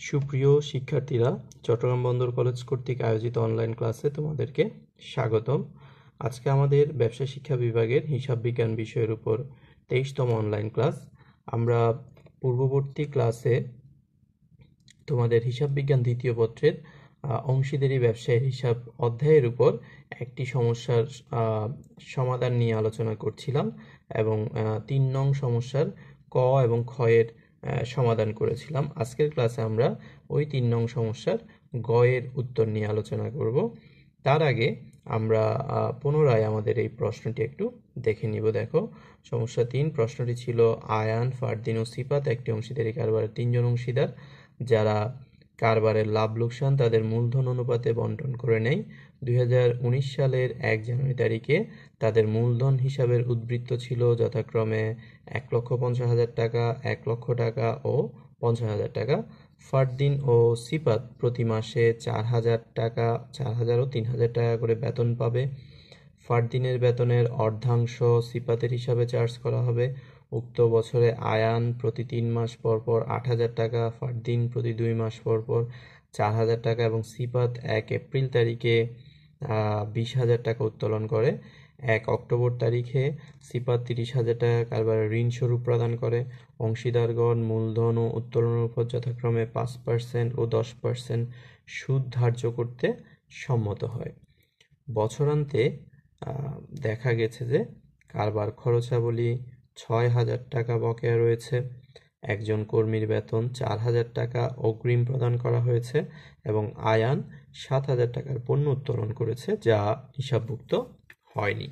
সুপ্রিয় শিক্ষার্থীরা, চট্টগ্রাম বন্দর কলেজ কর্তৃক আয়োজিত অনলাইন ক্লাসে তোমাদেরকে স্বাগতম। আজকে আমাদের ব্যবসা শিক্ষা বিভাগের হিসাব বিজ্ঞান বিষয়ের উপর 23তম অনলাইন ক্লাস। আমরা পূর্ববর্তী ক্লাসে তোমাদের হিসাব বিজ্ঞান দ্বিতীয় পত্রের অংশীদারি ব্যবসায়ের হিসাব অধ্যায়ের উপর একটি সমস্যার সমাধান নিয়ে আলোচনা করছিলাম এবং 3 নং সমস্যার ক এবং খ এর সমাধান করেছিলাম। আজকের ক্লাসে আমরা ওই 3 নং সমস্যার গ এর উত্তর নিয়ে আলোচনা করব। তার আগে আমরা পুনরায় আমাদের এই প্রশ্নটি একটু দেখে নিব। দেখো, সমস্যা 3, প্রশ্নটি ছিল আয়ান, ফারদিন ও সিফাত একটি অংশীদারি কারবারের 3 জন অংশীদার যারা কারবারের লাভ লোকসান তাদের মূলধন অনুপাতে বন্টন করে নেয়। 2019 সালের 1 জানুয়ারি তারিখে তাদের মূলধন হিসাবের উদ্বৃত্ত ছিল যথাক্রমে 1,50,000 টাকা, 1 লক্ষ টাকা ও 50,000 টাকা। ফারদিন ও সিফাত প্রতি মাসে 4,000 টাকা, 4,000 ও 3,000 টাকা করে বেতন পাবে। ফারদিনের বেতনের অর্ধাংশ সিফাতের হিসাবে চার্জ করা হবে। উক্ত বছরে আয়ান প্রতি 3 মাস পর পর 8,000 টাকা, ফারদিন প্রতি 2 মাস পর পর 4,000 টাকা এবং সিফাত 1 এপ্রিল তারিখে 20,000 টাকা উত্তোলন করে। 1 অক্টোবর তারিখে সিফাত 30,000 টাকা কারবারে ঋণ স্বরূপ প্রদান করে। অংশীদারগণ মূলধন ও উত্তোলনের উপর যথাক্রমে 5% ও 10% সুদ ধার্য করতে সম্মত হয়। বছরান্তে দেখা গেছে যে কারবার খরচাবলী 6,000 টাকা বকেয়া রয়েছে। একজন কর্মীর বেতন 4,000 টাকা অগ্রিম প্রদান করা হয়েছে এবং আয়ান 7,000 টাকার পণ্য উত্তোলন করেছে যা হিসাবভুক্ত হয়নি।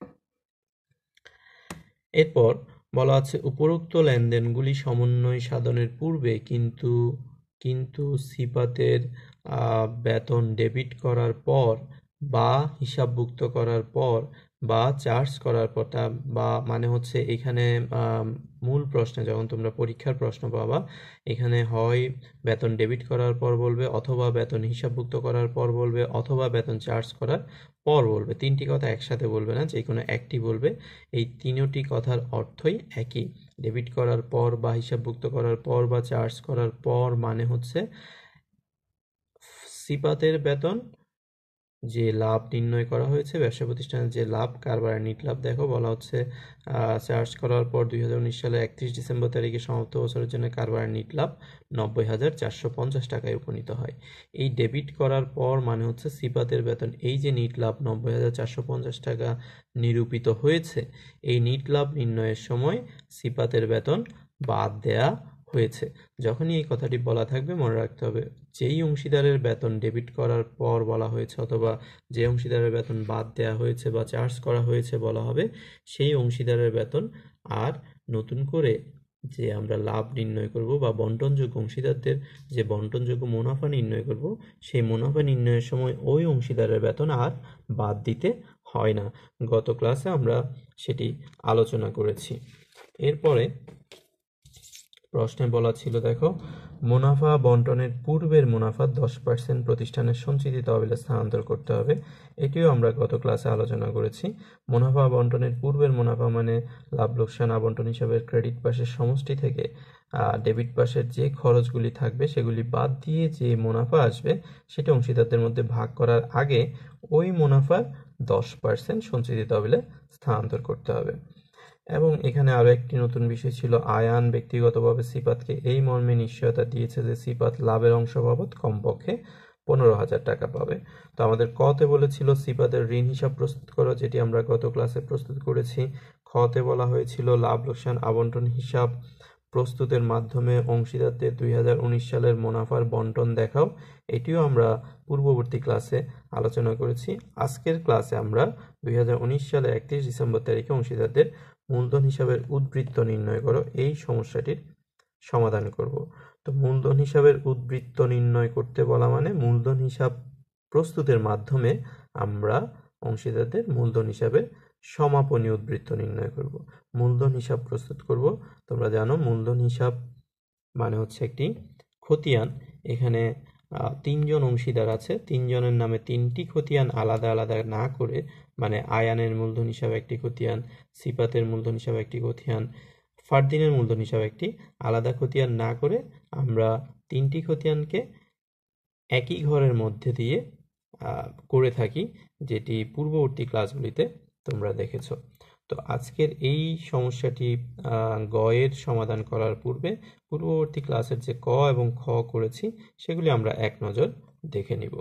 এরপর বলা আছে উপরোক্ত লেনদেনগুলি সমন্বয় সাধনের পূর্বে কিন্তু সিফাতের বেতন ডেবিট করার পর বা হিসাবভুক্ত করার পর বা চার্জ করার পর, বা মানে হচ্ছে এখানে মূল প্রশ্নে যখন তোমরা পরীক্ষার প্রশ্ন পাবা এখানে হয় বেতন ডেবিট করার পর বলবে, অথবা বেতন হিসাবভুক্ত করার পর বলবে, অথবা বেতন চার্জ করার পর বলবে। 3টি কথা একসাথে বলবে না, যে কোনো একটি বলবে। এই 3টি কথার অর্থই একই। ডেবিট করার পর বা হিসাবভুক্ত করার পর বা চার্জ করার পর মানে হচ্ছে সিফাতের বেতন যে লাভ নির্ণয় করা হয়েছে, ব্যবসা প্রতিষ্ঠানের যে লাভ, কারবারের নিট লাভ। দেখো বলা হচ্ছে চার্জ করার পর 2019 সালে 31 ডিসেম্বর তারিখে সমাপ্ত বছরের জন্য কারবারের নিট লাভ 90,450 টাকায় উপনীত হয়। এই ডেবিট করার পর মানে হচ্ছে সিফাতের বেতন, এই যে নিট লাভ 90,450 টাকা নিরূপিত হয়েছে, এই নিট লাভ নির্ণয়ের সময় সিফাতের বেতন বাদ দেয়া হয়েছে। যখনই এই কথাটি বলা থাকবে মনে রাখতে হবে যেই অংশীদারের বেতন ডেবিট করার পর বলা হয়েছে অথবা যে অংশীদারের বেতন বাদ দেওয়া হয়েছে বা চার্জ করা হয়েছে বলা হবে সেই অংশীদারের বেতন। আর নতুন করে যে আমরা লাভ নির্ণয় করব বা বন্টনযোগ্য অংশীদারদের যে বন্টনযোগ্য মুনাফা নির্ণয় করব, সেই মুনাফা নির্ণয়ের সময় ওই অংশীদারের বেতন আর বাদ দিতে হয় না। গত ক্লাসে আমরা সেটি আলোচনা করেছি। এরপরে প্রশ্নে বলা ছিল, দেখো, মুনাফা বন্টনের পূর্বের মুনাফা 10% প্রতিষ্ঠানের সঞ্চিত তহবিলে স্থানান্তর করতে হবে। এটিও আমরা গত ক্লাসে আলোচনা করেছি। মুনাফা বন্টনের পূর্বের মুনাফা মানে লাভ লোকসান আবন্টন হিসাবের ক্রেডিট পাশের সমষ্টি থেকে ডেবিট পাশের যে খরচগুলি থাকবে সেগুলি বাদ দিয়ে যে মুনাফা আসবে সেটা অংশীদারদের মধ্যে ভাগ করার আগে ওই মুনাফার 10% সঞ্চিত তহবিলে স্থানান্তর করতে হবে। এবং এখানে আরো একটি নতুন বিষয় ছিল, আয়ান ব্যক্তিগতভাবে সিফাতকে এই মর্মে নিশ্চয়তা দিয়েছে যে সিফাত লাভের অংশ বাবদ কমপক্ষে 15,000 টাকা পাবে। তো আমাদের কতে বলেছিল সিফাতের ঋণ হিসাব প্রস্তুত করো, যেটি আমরা গত ক্লাসে প্রস্তুত করেছি। খতে বলা হয়েছিল লাভ লোকসান আবন্টন হিসাব প্রস্তুতের মাধ্যমে অংশীদারদের 2019 সালের মুনাফার বন্টন দেখাও। এটিও আমরা পূর্ববর্তী ক্লাসে আলোচনা করেছি। আজকের ক্লাসে আমরা 2019 সালে 31 ডিসেম্বর তারিখে অংশীদারদের মূলধন হিসাবের উদ্বৃত্ত নির্ণয় করো এই সমস্যাটির সমাধান করব। তো মূলধন হিসাবের উদ্বৃত্ত নির্ণয় করতে বলা মানে মূলধন হিসাব প্রস্তুতের মাধ্যমে আমরা অংশীদারদের মূলধন হিসাবের সমাপনী উদ্বৃত্ত নির্ণয় করব, মূলধন হিসাব প্রস্তুত করব। তোমরা জানো মূলধন হিসাব মানে হচ্ছে একটি খতিয়ান। এখানে 3 জন অংশীদার আছে, 3 জনের নামে 3টি খতিয়ান আলাদা আলাদা না করে, মানে আয়ানের মূলধন হিসাবে একটি খতিয়ান, সিফাতের মূলধন হিসাবে একটি খতিয়ান, ফারদিনের মূলধন হিসাব একটি আলাদা খতিয়ান না করে আমরা 3টি খতিয়ানকে একই ঘরের মধ্যে দিয়ে করে থাকি, যেটি পূর্ববর্তী ক্লাসগুলিতে তোমরা দেখেছো। তো আজকের এই সমস্যাটি গ এর সমাধান করার পূর্বে পূর্ববর্তী ক্লাসের যে ক এবং খ করেছি সেগুলি আমরা এক নজর দেখে নিব।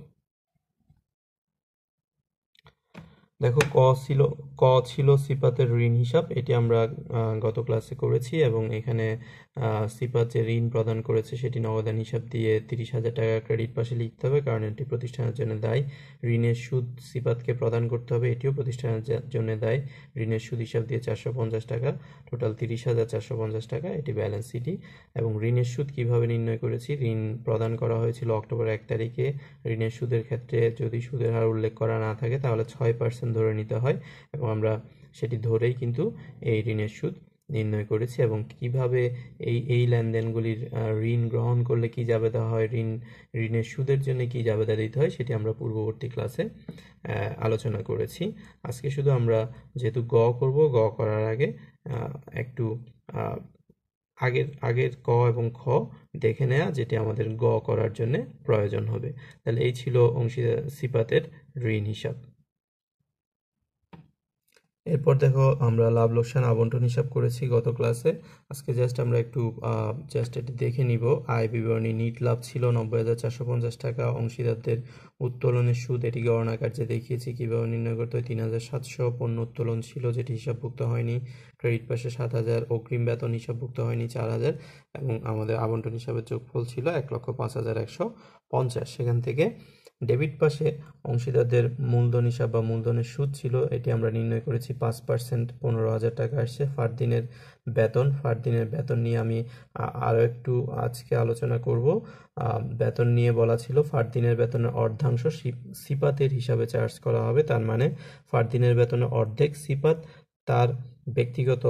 দেখো, ক ছিল সিপাতের ঋণ হিসাব, এটি আমরা গত ক্লাসে করেছি এবং এখানে সিপাত যে ঋণ প্রদান করেছে সেটি নগদান হিসাব দিয়ে 30,000 টাকা ক্রেডিট পাশে লিখতে হবে, কারণ এটি প্রতিষ্ঠানের জন্য দায়ী। ঋণের সুদ সিপাতকে প্রদান করতে হবে, এটিও প্রতিষ্ঠানের জন্য দায়ী। ঋণের সুদ হিসাব দিয়ে 450 টাকা, টোটাল 30,450 টাকা, এটি ব্যালেন্স শিটই। এবং ঋণের সুদ কিভাবে নির্ণয় করেছি, ঋণ প্রদান করা হয়েছিল অক্টোবর 1 তারিখে। ঋণের সুদের ক্ষেত্রে যদি সুদের হার উল্লেখ করা না থাকে তাহলে 6% ধরে নিতে হয়, এবং আমরা সেটি ধরেই কিন্তু এই ঋণের সুদ নির্ণয় করেছি। এবং কিভাবে এই লেনদেনগুলির ঋণ গ্রহণ করলে কি জাবেদা হয়, ঋণের সুদের জন্য কি জাবেদা দিতে হয়, সেটি আমরা পূর্ববর্তী ক্লাসে আলোচনা করেছি। আজকে শুধু আমরা যেহেতু গ করব, গ করার আগে একটু আগের ক এবং খ দেখে নেওয়া, যেটি আমাদের গ করার জন্য প্রয়োজন হবে। তাহলে এই ছিল অংশীদার সিপাতের ঋণ হিসাব। এরপর দেখো, আমরা লাভ লোকসান আবন্টন হিসাব করেছি গত ক্লাসে। আজকে জাস্ট আমরা একটু এটি দেখে নিব। আয় বিবরণী, নিট লাভ ছিল 90,450 টাকা। অংশীদারদের উত্তোলনের সুদ, এটি গণনা কার্যে দেখিয়েছি কিভাবে নির্ণয় করতে হয়। 3,700 পণ্য উত্তোলন ছিল যেটি হিসাবভুক্ত হয়নি। ক্রেডিট পাশে 7,000, অগ্রিম বেতন হিসাবভুক্ত হয়নি 4,000, এবং আমাদের আবন্টন হিসাবের যোগফল ছিল 1,05,150। সেখান থেকে ডেবিট পাশে অংশীদারদের মূলধন হিসাব বা মূলধনের সুদ ছিল, এটি আমরা নির্ণয় করেছি 5%, 15,000 টাকা আসছে। ফারদিনের বেতন নিয়ে আমি আরও একটু আজকে আলোচনা করব। বেতন নিয়ে বলা ছিল ফারদিনের বেতনের অর্ধাংশ সিপাতের হিসাবে চার্জ করা হবে, তার মানে ফারদিনের বেতনের অর্ধেক সিপাত তার ব্যক্তিগত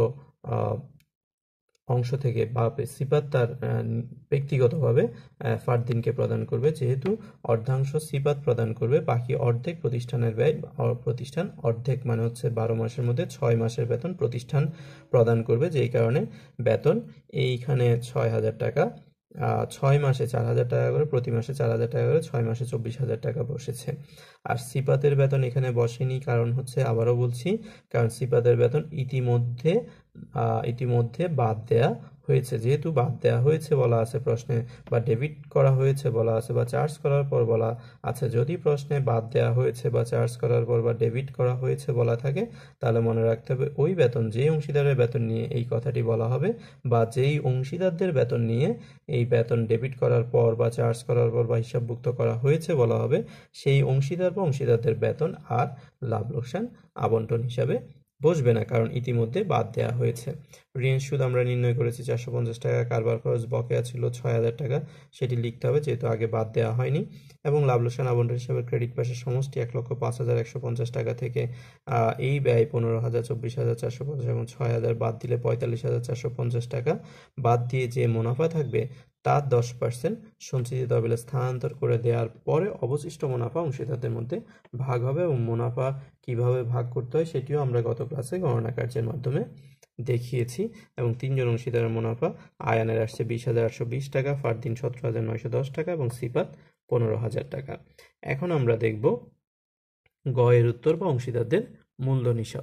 অংশ থেকে বা সিপাত তার ব্যক্তিগতভাবে ফারদিনকে প্রদান করবে। যেহেতু অর্ধাংশ সিপাত প্রদান করবে, বাকি অর্ধেক প্রতিষ্ঠানের ব্যয়, প্রতিষ্ঠান অর্ধেক মানে হচ্ছে 12 মাসের মধ্যে 6 মাসের বেতন প্রতিষ্ঠান প্রদান করবে, যেই কারণে বেতন এইখানে 6,000 টাকা, 6 মাসে 4,000 টাকা করে, প্রতি মাসে 4,000 টাকা করে, 6 মাসে 24,000 টাকা বসেছে। আর সিপাতের বেতন এখানে বসেনি, কারণ হচ্ছে, আবারও বলছি, কারণ সিপাতের বেতন ইতিমধ্যে বাদ দেয়া হয়েছে। যেহেতু বাদ দেয়া হয়েছে বলা আছে প্রশ্নে, বা ডেবিট করা হয়েছে বলা আছে, বা চার্জ করার পর বলা আছে, যদি প্রশ্নে বাদ দেয়া হয়েছে বা চার্জ করার পর বা ডেবিট করা হয়েছে বলা থাকে, তাহলে মনে রাখতে হবে ওই বেতন, যেই অংশীদারের বেতন নিয়ে এই কথাটি বলা হবে, বা যেই অংশীদারদের বেতন নিয়ে এই বেতন ডেবিট করার পর বা চার্জ করার পর বা হিসাবভুক্ত করা হয়েছে বলা হবে, সেই অংশীদার বা অংশীদারদের বেতন আর লাভ লোকসান আবন্টন হিসাবে বসবে না, কারণ ইতিমধ্যে বাদ দেওয়া হয়েছে। ঋণের সুদ আমরা নির্ণয় করেছি 450 টাকা। কারবার খরচ বকেয়া ছিল 6,000 টাকা, সেটি লিখতে হবে যেহেতু আগে বাদ দেওয়া হয়নি। এবং লাভ লোকসান আবন্টন হিসাবে ক্রেডিট পাশের সমষ্টি 1,05,150 টাকা থেকে এই ব্যয় 15,000, 24,450 এবং 6,000 বাদ দিলে 45,450 টাকা। বাদ দিয়ে যে মুনাফা থাকবে তার 10% সঞ্চিত তহবিলে স্থানান্তর করে দেওয়ার পরে অবশিষ্ট মুনাফা অংশীদারদের মধ্যে ভাগ হবে, এবং মুনাফা কিভাবে ভাগ করতে হয় সেটিও আমরা গত ক্লাসে গণনা কার্যের মাধ্যমে দেখিয়েছি। এবং 3 জন অংশীদারের মুনাফা আয়ানের আসছে 20,820 টাকা, ফারদিন 17,910 টাকা এবং সিপাত 15,000 টাকা। এখন আমরা দেখব গ এর উত্তর বা অংশীদারদের মূলধন হিসাব।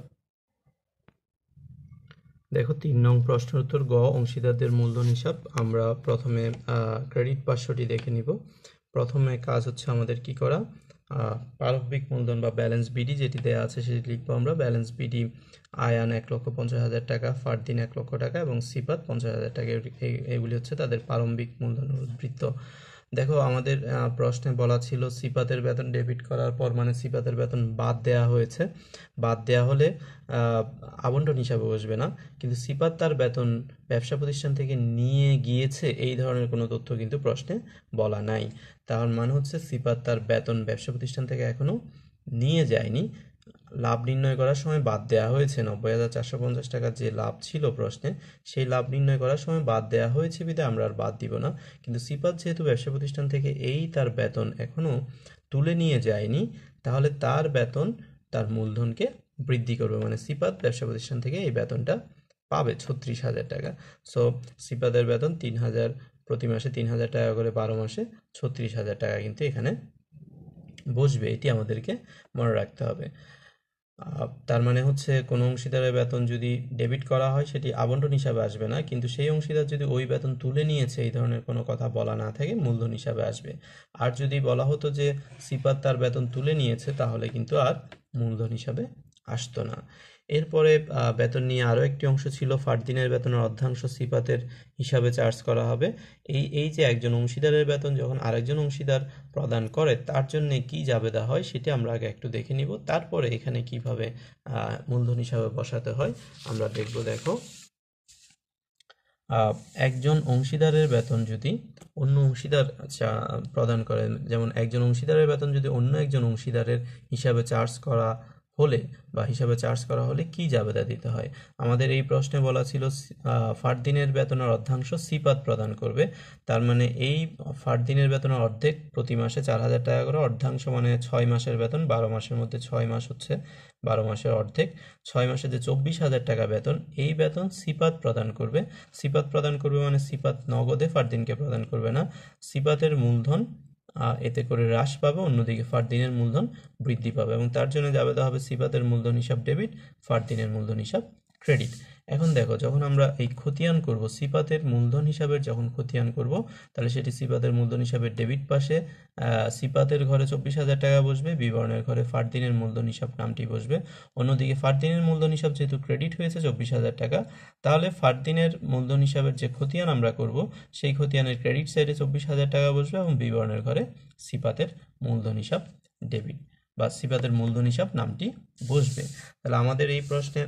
দেখো, 3 নং প্রশ্নের উত্তর গ, অংশীদারদের মূলধন হিসাব। আমরা প্রথমে ক্রেডিট পার্শ্বটি দেখে নিব। প্রথমে কাজ হচ্ছে আমাদের কি করা, প্রারম্ভিক মূলধন বা ব্যালেন্স বিডি যেটি দেওয়া আছে সেটি লিখবো আমরা। ব্যালেন্স বিডি আয়ান 1,50,000 টাকা, ফারদিন 1 লক্ষ টাকা এবং সিপাত 50,000 টাকা, এগুলি হচ্ছে তাদের প্রারম্ভিক মূলধন উদ্বৃত্ত। দেখো, আমাদের প্রশ্নে বলা ছিল সিপাতের বেতন ডেবিট করার পর, মানে সিপাতের বেতন বাদ দেয়া হয়েছে। বাদ দেয়া হলে আবন্টন হিসাবে বসবে না, কিন্তু সিপাত তার বেতন ব্যবসা প্রতিষ্ঠান থেকে নিয়ে গিয়েছে এই ধরনের কোনো তথ্য কিন্তু প্রশ্নে বলা নাই। তার মানে হচ্ছে সিপাত তার বেতন ব্যবসা প্রতিষ্ঠান থেকে এখনো নিয়ে যায়নি। লাভ নির্ণয় করার সময় বাদ দেওয়া হয়েছে 90,450 টাকার যে লাভ ছিল প্রশ্নে, সেই লাভ নির্ণয় করার সময় বাদ দেওয়া হয়েছে বিধায় আমরা আর বাদ দিব না। কিন্তু সিপাত যেহেতু ব্যবসা প্রতিষ্ঠান থেকে তার বেতন এখনো তুলে নিয়ে যায়নি, তাহলে তার বেতন তার মূলধনকে বৃদ্ধি করবে, মানে সিপাত ব্যবসা প্রতিষ্ঠান থেকে এই বেতনটা পাবে 36,000 টাকা। সো সিপাতের বেতন 3,000, প্রতি মাসে 3,000 টাকা করে, 12 মাসে 36,000 টাকা কিন্তু এখানে বসবে। এটি আমাদেরকে মনে রাখতে হবে। তার মানে হচ্ছে কোনো অংশীদারের বেতন যদি ডেবিট করা হয় সেটি আবন্টন হিসাবে আসবে না, কিন্তু সেই অংশীদার যদি ওই বেতন তুলে নিয়েছে এই ধরনের কোনো কথা বলা না থাকে মূলধন হিসাবে আসবে। আর যদি বলা হতো যে সিপাত তার বেতন তুলে নিয়েছে তাহলে কিন্তু আর মূলধন হিসাবে আসতো না। এরপরে বেতন নিয়ে আরও একটি অংশ ছিল, ফার্দিনের বেতনের অর্ধাংশ সিপাতের হিসাবে চার্জ করা হবে। এই যে একজন অংশীদারের বেতন যখন আরেকজন অংশীদার প্রদান করে তার জন্য কি জাবেদা হয় সেটি আমরা আগে একটু দেখে নিব, তারপরে এখানে কিভাবে মূলধন হিসাবে বসাতে হয় আমরা দেখব। দেখো, একজন অংশীদারের বেতন যদি অন্য অংশীদার প্রদান করে, যেমন একজন অংশীদারের বেতন যদি অন্য একজন অংশীদারের হিসাবে চার্জ করা হলে কি জাবেদা দিতে হয়। আমাদের এই প্রশ্নে বলা ছিল ফার্দিনের বেতনের অর্ধাংশ সিপাত প্রদান করবে। তার মানে এই ফার্দিনের বেতনের অর্ধেক প্রতি মাসে 4,000 টাকা করে, অর্ধাংশ মানে 6 মাসের বেতন, 12 মাসের মধ্যে 6 মাস হচ্ছে 12 মাসের অর্ধেক, 6 মাসে যে 24,000 টাকা বেতন, এই বেতন সিপাত প্রদান করবে। সিপাত প্রদান করবে মানে সিপাত নগদে ফার্দিনকে প্রদান করবে না, সিপাতের মূলধন এতে করে হ্রাস পাবে, অন্যদিকে ফার্দিনের মূলধন বৃদ্ধি পাবে, এবং তার জন্য জাবেদা হবে সিপাতের মূলধন হিসাব ডেবিট, ফার্দিনের মূলধন হিসাব ক্রেডিট। এখন দেখো, যখন আমরা এই খতিয়ান করব, সিপাতের মূলধন হিসাবের যখন খতিয়ান করব, তাহলে সেটি সিপাতের মূলধন হিসাবের ডেবিট পাশে সিপাতের ঘরে 24,000 টাকা বসবে, বিবরণের ঘরে ফার্দিনের মূলধন হিসাব নামটি বসবে। অন্যদিকে ফার্দিনের মূলধন হিসাব যেহেতু ক্রেডিট হয়েছে 24,000 টাকা, তাহলে ফার্দিনের মূলধন হিসাবের যে খতিয়ান আমরা করব সেই খতিয়ানের ক্রেডিট সাইডে 24,000 টাকা বসবে, এবং বিবরণের ঘরে সিপাতের মূলধন হিসাব ডেবিট বা সিপাতের মূলধন হিসাব নামটি বসবে। তাহলে আমাদের এই প্রশ্নে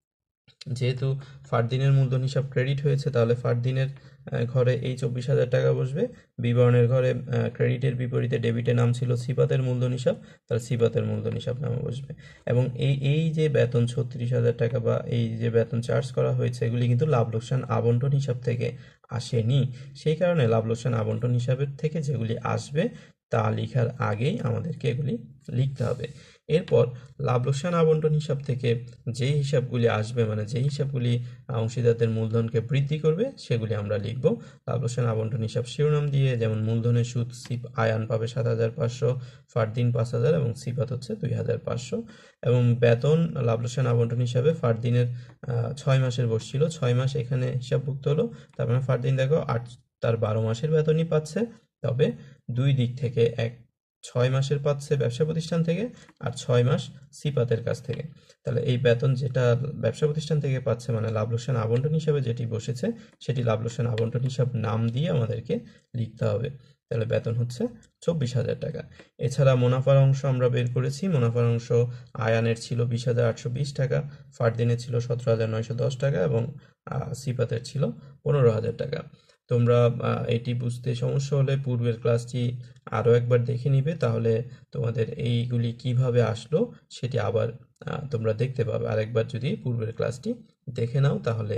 যেহেতু ফার্দিনের মূলধন হিসাব ক্রেডিট হয়েছে, তাহলে ফার্দিনের ঘরে এই 24,000 টাকা বসবে, বিবরণের ঘরে ক্রেডিটের বিপরীতে ডেবিটের নাম ছিল সিপাতের মূলধন হিসাব, তাহলে সিপাতের মূলধন হিসাব নামে বসবে। এবং এই যে বেতন 36,000 টাকা বা এই যে বেতন চার্জ করা হয়েছে, এগুলি কিন্তু লাভ লোকসান আবন্টন হিসাব থেকে আসেনি। সেই কারণে লাভ লোকসান আবন্টন হিসাবের থেকে যেগুলি আসবে তা লেখার আগেই আমাদেরকে এগুলি লিখতে হবে। এরপর লাভ লোকসান আবন্টন হিসাব থেকে যে হিসাবগুলি আসবে, মানে যে হিসাবগুলি অংশীদারদের মূলধনকে বৃদ্ধি করবে, সেগুলি আমরা লিখব লাভ লোকসান আবন্টন হিসাব শিরোনাম দিয়ে। যেমন মূলধনের সুদ আয়ান পাবে 7,500, ফার্দিন 5,000 এবং সিপাত হচ্ছে 2,500। এবং বেতন লাভ লোকসান আবন্টন হিসাবে ফার্দিনের 6 মাসের বসছিল, 6 মাস এখানে হিসাবভুক্ত হলো। তার মানে ফার্দিন দেখো তার 12 মাসের বেতনই পাচ্ছে, তবে দুই দিক থেকে 6 মাসের পাচ্ছে ব্যবসা প্রতিষ্ঠান থেকে আর 6 মাস সিপাতের কাছ থেকে। তাহলে এই বেতন যেটা ব্যবসা প্রতিষ্ঠান থেকে পাচ্ছে, মানে লাভ লোকসান আবন্টন হিসাবে যেটি বসেছে, সেটি লাভ লোকসান আবন্টন হিসাব নাম দিয়ে আমাদেরকে লিখতে হবে। তাহলে বেতন হচ্ছে 24,000 টাকা। এছাড়া মুনাফার অংশ আমরা বের করেছি। মুনাফার অংশ আয়ানের ছিল 20,820 টাকা, ফার্দিনের ছিল 17,910 টাকা এবং সিপাতের ছিল 15,000 টাকা। তোমরা এটি বুঝতে সমস্যা হলে পূর্বের ক্লাসটি আরও একবার দেখে নিবে, তাহলে তোমাদের এইগুলি কিভাবে আসলো সেটি আবার তোমরা দেখতে পাবে। আরেকবার যদি পূর্বের ক্লাসটি দেখে নাও তাহলে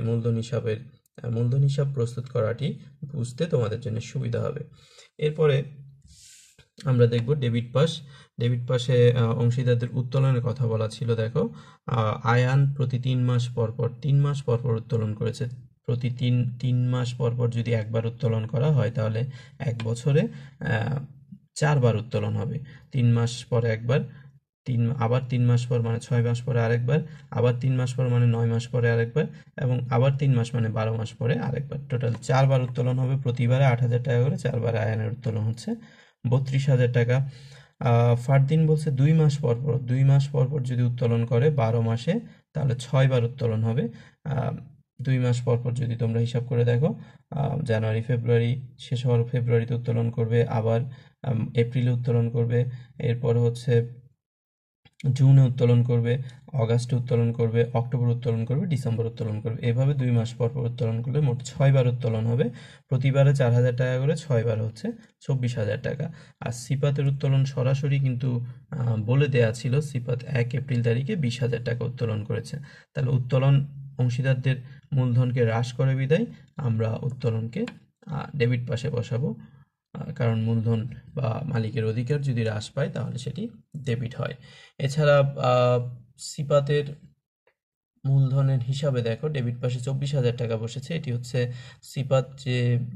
মূলধন হিসাব প্রস্তুত করাটি বুঝতে তোমাদের জন্য সুবিধা হবে। এরপরে আমরা দেখব ডেবিট পাশ। ডেবিট পাশে অংশীদারদের উত্তোলনের কথা বলা ছিল। দেখো, আয়ান প্রতি 3 মাস পর উত্তোলন করেছে। প্রতি তিন মাস পর যদি একবার উত্তোলন করা হয় তাহলে এক বছরে 4 বার উত্তোলন হবে। 3 মাস পরে একবার, আবার 3 মাস পর মানে 6 মাস পরে আরেকবার, আবার 3 মাস পর মানে 9 মাস পরে আরেকবার, এবং আবার 3 মাস মানে 12 মাস পরে আরেকবার। টোটাল 4 বার উত্তোলন হবে, প্রতিবারে 8,000 টাকা করে, 4 বার আয়ানের উত্তোলন হচ্ছে 32,000 টাকা। ফার্দিন বলছে 2 মাস পর যদি উত্তোলন করে 12 মাসে, তাহলে 6 বার উত্তোলন হবে। 2 মাস পর যদি তোমরা হিসাব করে দেখো, জানুয়ারি ফেব্রুয়ারি শেষ হওয়ার ফেব্রুয়ারিতে উত্তোলন করবে, আবার এপ্রিলে উত্তোলন করবে, এরপর হচ্ছে জুনে উত্তোলন করবে, অগাস্টে উত্তোলন করবে, অক্টোবর উত্তোলন করবে, ডিসেম্বর উত্তোলন করবে। এভাবে 2 মাস পর উত্তোলন করলে মোট 6 বার উত্তোলন হবে। প্রতিবারে 4,000 টাকা করে, 6 বার হচ্ছে 24,000 টাকা। আর সিপাতের উত্তোলন সরাসরি কিন্তু বলে দেয়া ছিল, সিপাত 1 এপ্রিল তারিখে 20,000 টাকা উত্তোলন করেছে। তাহলে উত্তোলন অংশীদারদের মূলধনকে হ্রাস করে বিদায় আমরা উত্তোলনকে ডেবিট পাশে বসাবো, কারণ মূলধন বা মালিকের অধিকার যদি হ্রাস পায় তাহলে সেটি ডেবিট হয়। এছাড়া সিপাতের মূলধনের হিসাবে দেখো ডেবিট পাশে 24,000 টাকা বসেছে। এটি হচ্ছে সিপাত যে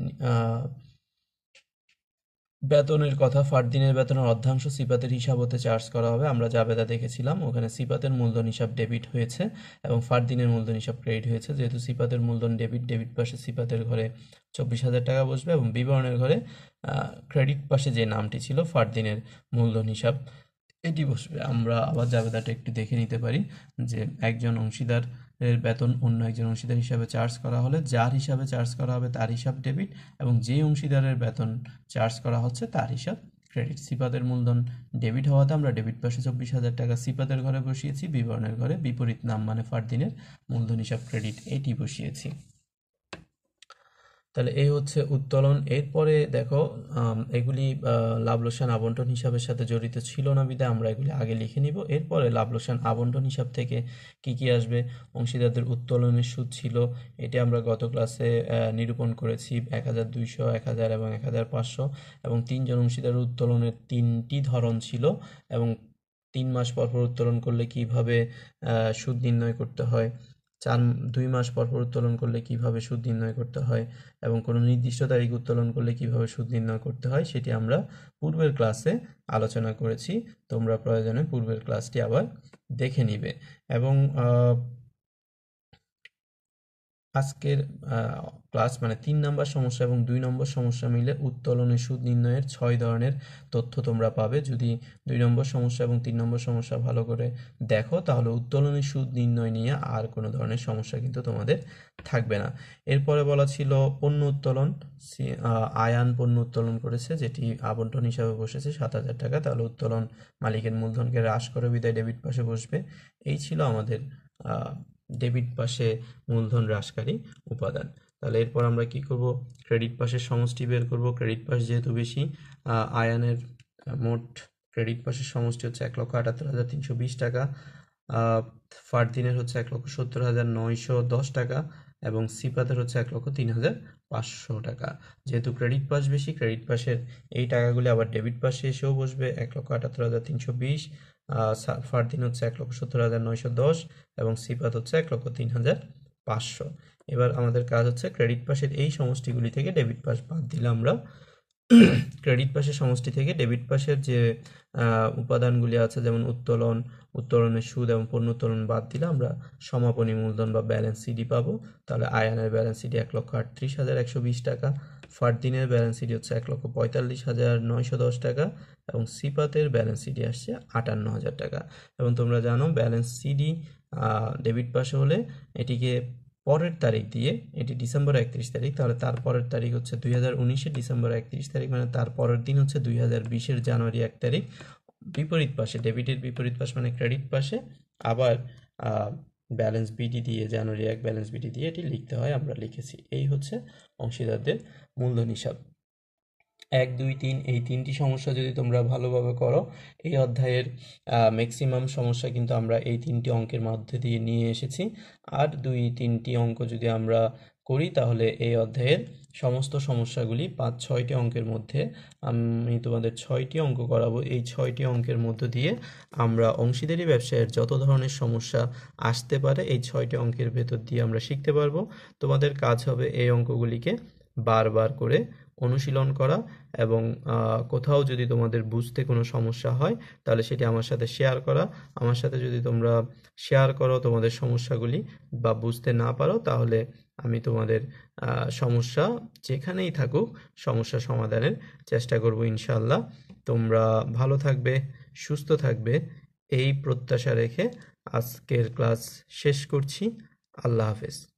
বেতনের কথা, ফারদিনের বেতনের অর্ধাংশ সিপাতের হিসাব হতে চার্জ করা হবে। আমরা জাবেদা দেখেছিলাম, ওখানে সিপাতের মূলধন হিসাব ডেবিট হয়েছে এবং ফারদিনের মূলধন হিসাব ক্রেডিট হয়েছে। যেহেতু সিপাতের মূলধন ডেবিট, ডেবিট পাশে সিপাতের ঘরে 24,000 টাকা বসবে এবং বিবরণের ঘরে ক্রেডিট পাশে যে নামটি ছিল ফারদিনের মূলধন হিসাব এটি বসবে। আমরা আবার জাবেদাটা একটু দেখে নিতে পারি যে একজন অংশীদারের বেতন অন্য একজন অংশীদার হিসাবে চার্জ করা হলে যার হিসাবে চার্জ করা হবে তার হিসাব ডেবিট এবং যে অংশীদারের বেতন চার্জ করা হচ্ছে তার হিসাব ক্রেডিট। সিপাতের মূলধন ডেবিট হওয়াতে আমরা ডেবিট পাশে 24,000 টাকা সিপাতের ঘরে বসিয়েছি, বিবরণের ঘরে বিপরীত নাম মানে ফারদিনের মূলধন হিসাব ক্রেডিট এটি বসিয়েছি। তাহলে এই হচ্ছে উত্তোলন। এরপরে দেখো এগুলি লাভ লোকসান আবন্টন হিসাবের সাথে জড়িত ছিল না বিধায় আমরা এগুলি আগে লিখে নিব। এরপরে লাভ লোকসান আবন্টন হিসাব থেকে কি কি আসবে? অংশীদারদের উত্তোলনের সুদ ছিল, এটি আমরা গত ক্লাসে নিরূপণ করেছি 1,200, 1,000 এবং 1,500 এবং 3 জন অংশীদার উত্তোলনের 3টি ধরন ছিল এবং 3 মাস পর পর উত্তোলন করলে কিভাবে সুদ নির্ণয় করতে হয়, 2 মাস পর পর উত্তোলন করলে কিভাবে সুদ নির্ণয় করতে হয় এবং কোনো নির্দিষ্ট তারিখ উত্তোলন করলে কিভাবে সুদ নির্ণয় করতে হয় সেটি আমরা পূর্বের ক্লাসে আলোচনা করেছি। তোমরা প্রয়োজনে পূর্বের ক্লাসটি আবার দেখে নিবে এবং আজকের ক্লাস মানে 3 নম্বর সমস্যা এবং 2 নম্বর সমস্যা মিলে উত্তোলনের সুদ নির্ণয়ের 6 ধরনের তথ্য তোমরা পাবে। যদি 2 নম্বর সমস্যা এবং 3 নম্বর সমস্যা ভালো করে দেখো তাহলে উত্তোলনের সুদ নির্ণয় নিয়ে আর কোনো ধরনের সমস্যা কিন্তু তোমাদের থাকবে না। এরপরে বলা ছিল পণ্য উত্তোলন, আয়ান পণ্য উত্তোলন করেছে যেটি আবন্টন হিসাবে বসেছে 7,000 টাকা, তাহলে উত্তোলন মালিকের মূলধনকে হ্রাস করে বিদায় ডেবিট পাশে বসবে। এই ছিল আমাদের ডেবিট পাশে মূলধন হ্রাসকারী উপাদান। তাহলে এরপর আমরা কি করব? ক্রেডিট পাশের সমষ্টি বের করব। ক্রেডিট পাশ যেহেতু বেশি, আয়ানের মোট ক্রেডিট পাশের সমষ্টি হচ্ছে 1,78,320 টাকা, ফারদিনের হচ্ছে 1,70,910 টাকা এবং সিপাতের হচ্ছে 1,03,500 টাকা। যেহেতু ক্রেডিট পাশ বেশি, ক্রেডিট পাশের এই টাকাগুলি আবার ডেবিট পাশে এসেও বসবে। 1,78,320, ফারদিন হচ্ছে 1,70,910 এবং সিপাত হচ্ছে 1,03,500। এবার আমাদের কাজ হচ্ছে ক্রেডিট পাশের এই সমষ্টিগুলি থেকে ডেবিট পাশ বাদ দিলে আমরা ক্রেডিট পাশের সমষ্টি থেকে ডেবিট পাশের যে উপাদানগুলি আছে যেমন উত্তোলন, উত্তোলনের সুদ এবং পণ্য উত্তোলন বাদ দিলে আমরা সমাপনী মূলধন বা ব্যালেন্স সিডি পাবো। তাহলে আয়ানের ব্যালেন্স সিডি 1,38,120 টাকা, ফারদিনের ব্যালেন্স সিডি হচ্ছে 1,45,910 টাকা এবং সিপাতের ব্যালেন্স সিডি আসছে 58,000 টাকা। এবং তোমরা জানো ব্যালেন্স সিডি ডেবিট পাশে হলে এটিকে পরের তারিখ দিয়ে, এটি ডিসেম্বর 31 তারিখ, তাহলে তার পরের তারিখ হচ্ছে 2019-এর ডিসেম্বর 31 তারিখ, মানে তার পরের দিন হচ্ছে 2020-এর জানুয়ারি 1 তারিখ। বিপরীত পাশে ডেবিটের বিপরীত পাশ মানে ক্রেডিট পাশে আবার ব্যালেন্স বিডি দিয়ে জানুয়ারি 1 ব্যালেন্স বিডি দিয়ে এটি লিখতে হয়, আমরা লিখেছি। এই হচ্ছে অংশীদারদের মূলধন হিসাব। 1, 2, 3 এই 3টি সমস্যা যদি তোমরা ভালোভাবে করো, এই অধ্যায়ের ম্যাক্সিমাম সমস্যা কিন্তু আমরা এই 3টি অঙ্কের মধ্যে দিয়ে নিয়ে এসেছি। আর 2-3টি অঙ্ক যদি আমরা করি তাহলে এই অধ্যায়ের সমস্ত সমস্যাগুলি 5-6টি অঙ্কের মধ্যে আমি তোমাদের 6টি অঙ্ক করাবো। এই 6টি অঙ্কের মধ্য দিয়ে আমরা অংশীদারি ব্যবসায়ের যত ধরনের সমস্যা আসতে পারে এই 6টি অঙ্কের ভেতর দিয়ে আমরা শিখতে পারবো। তোমাদের কাজ হবে এই অঙ্কগুলিকে বারবার করে অনুশীলন করা এবং কোথাও যদি তোমাদের বুঝতে কোনো সমস্যা হয় তাহলে সেটি আমার সাথে শেয়ার করা। আমার সাথে যদি তোমরা শেয়ার করো তোমাদের সমস্যাগুলি বা বুঝতে না পারো তাহলে আমি তোমাদের সমস্যা যেখানেই থাকুক সমস্যা সমাধানের চেষ্টা করব ইনশাআল্লাহ। তোমরা ভালো থাকবে, সুস্থ থাকবে এই প্রত্যাশা রেখে আজকের ক্লাস শেষ করছি। আল্লাহ হাফেজ।